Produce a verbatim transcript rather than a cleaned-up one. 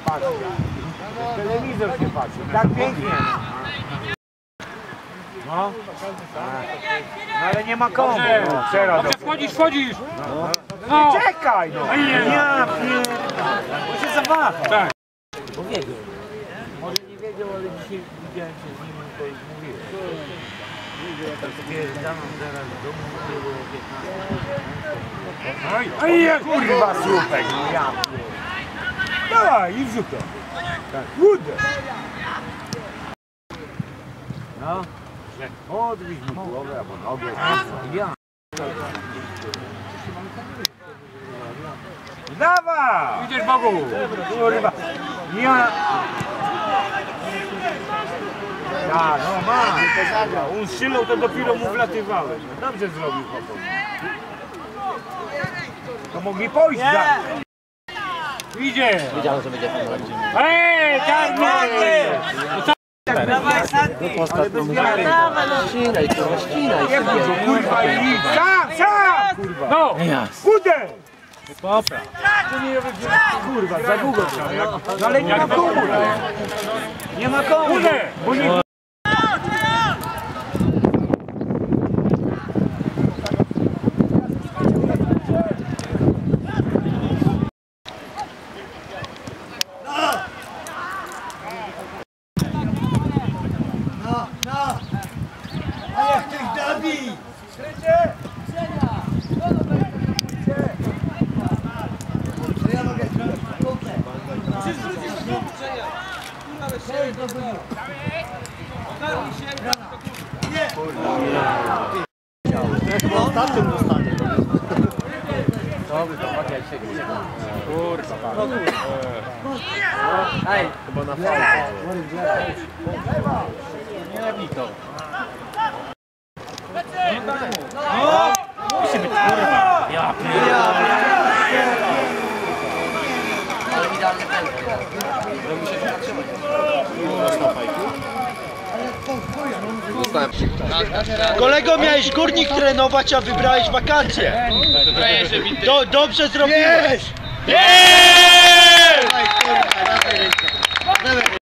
patrzy. Telewizor się patrzy. Tak pięknie. No. No ale nie ma komu. No, Dobrze, wchodzisz, wchodzisz! No. No. Czekaj no! Ja pierdolę. On się zawaha. Tak. Bo wiedział. Może nie wiedział, ale dzisiaj widziałem się z nim, to już mówiłem. Spierdalam zaraz do domu, było piętnaście. Oj, oj, kurwa słupek, no ja pierdolę. Dawaj, i wrzucę. Tak, łudę. No. Odwidź mi głowę albo nogę. Ja. Dawaj! Idziesz Bogu! Kurwa! Ja! Ja, no ma! On strzelał, to dopiero mu wlatywałeś. Dobrze zrobił chłopak. To mogli pójść za... Idzie! Wiedziałem, że będzie pomogł. Ej, czarny! Dawaj, Santi! Dawaj, no ścinaj, kurwa, ścinaj. Kurwa, i sam, sam! Kurwa! No! Kudę! Popra. Kurwa, za długo trzeba. No ale nie ma komu. Nie ma komu. Bo nie... No, no! A jak ktoś dobi! To ja mogę zrobić kupę. Czy zwrócisz do uczenia? Nie! Chyba ostatnim dostanie. Kurwa. Ej, chyba na falę. Nie bij to. No! Musi być kurwa. Ja pierdolę. Ale idealny tempo. Muszę się zatrzymać. Kolego, miałeś Górnik trenować, a wybrałeś wakacje. Do, dobrze zrobiłeś. Jest!